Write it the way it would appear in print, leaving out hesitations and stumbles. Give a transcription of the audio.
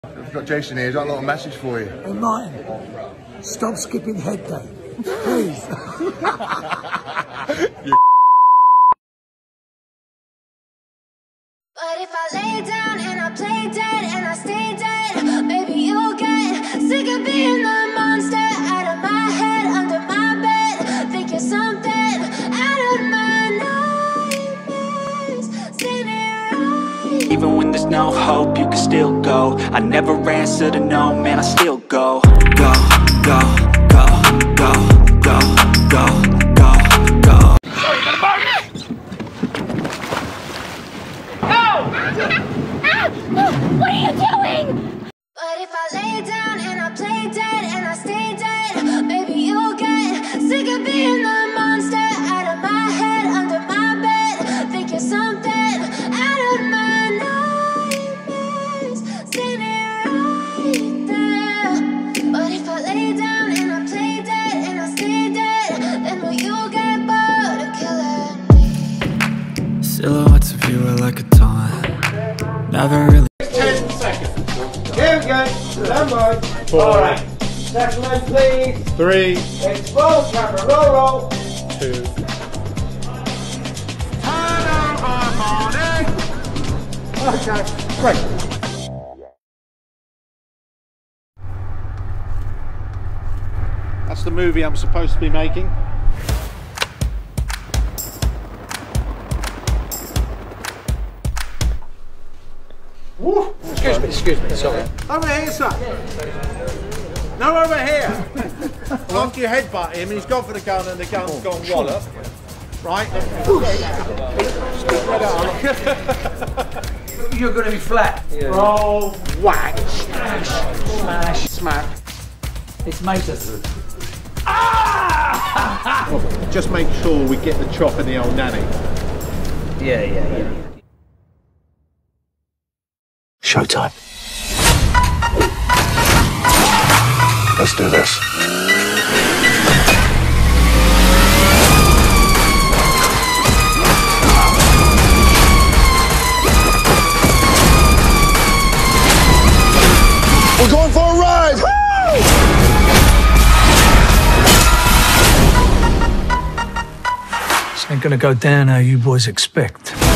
We've got Jason here. He's got a little message for you. Hey, Martin, stop skipping head day, please. But if I lay down and I play dead and I stay dead, maybe you'll get sick of being the monster out of my head, under my bed. Think you're something out of my nightmares. Right. Even when there's no hope, you can still go. I never answer to no, man, I still go. Go, go, go, go, go, go, go, go. Sorry, the boat! What are you doing? But if I lay down and I play dead and I stay dead, maybe you'll get sick of being the monster out of my head, under my bed. Think you're something out of my nightmares. Standing right there. But if I lay down and I play dead and I stay dead, then will you get bored of killing me? Silhouettes of you are like a taunt. Never really. 10 seconds. Here we go. Stand by. 4. Alright. Second line, please. 3. It's roll, camera, roll. 2. Okay. Great. That's the movie I'm supposed to be making. Woo. Excuse me, sorry. Over here, sir. No, over here. After you headbutt him, he's gone for the gun and the gun's gone wallop. Right? You're going to be flat. Yeah. Roll, whack, smash, smash, smack. It's Mason. Just make sure we get the chop in the old nanny. Yeah. Showtime. Let's do this. We're going for a ride! Woo! This ain't gonna go down how you boys expect.